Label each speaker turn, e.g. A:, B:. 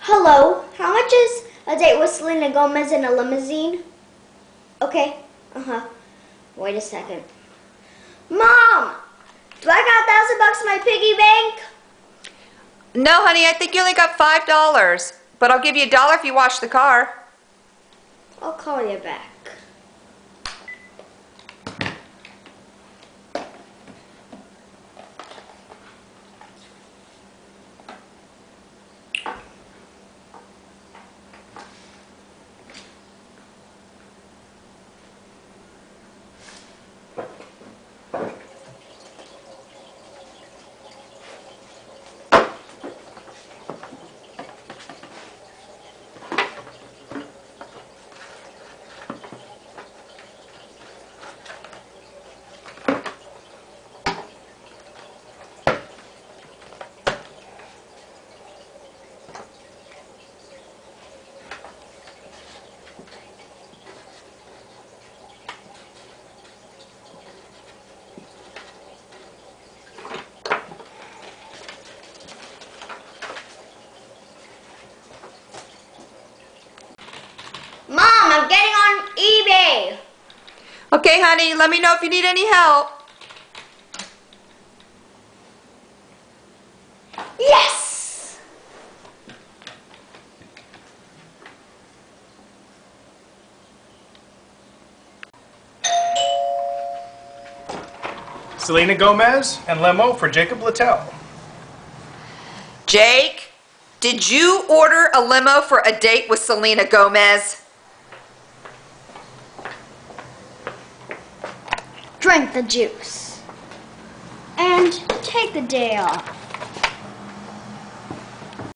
A: Hello, how much is a date with Selena Gomez in a limousine? Okay, wait a second. Mom! Do I got $1,000 in my piggy bank?
B: No, honey, I think you only got $5, but I'll give you $1 if you wash the car.
A: I'll call you back. Mom, I'm getting on eBay.
B: Okay, honey, let me know if you need any help.
A: Yes!
C: Selena Gomez and limo for Jacob Littell.
B: Jake, did you order a limo for a date with Selena Gomez?
A: Drink the juice. And take the day off.